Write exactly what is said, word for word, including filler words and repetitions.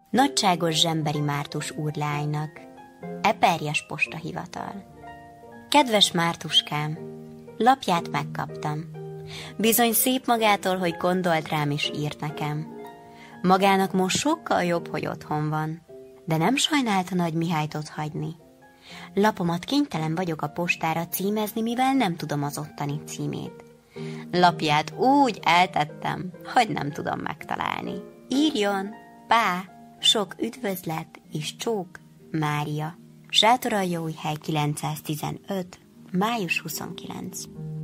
Nagyságos Zsemberi Mártus úrleánynak, Eperjes postahivatal. Kedves Mártuskám, lapját megkaptam. Bizony szép magától, hogy gondolt rám és írt nekem. Magának most sokkal jobb, hogy otthon van, de nem sajnálta Nagy Mihályt otthagyni. Lapomat kénytelen vagyok a postára címezni, mivel nem tudom az ottani címét. Lapját úgy eltettem, hogy nem tudom megtalálni. Írjon, pá, sok üdvözlet és csók, Mária. Sátoraljóújhely kilencszáztizenöt. május huszonkilencedike.